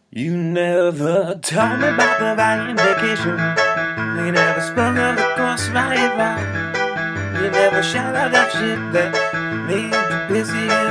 You never told me about the Valiant vacation. You never spoke of the course right. You never shouted out that shit that made you busy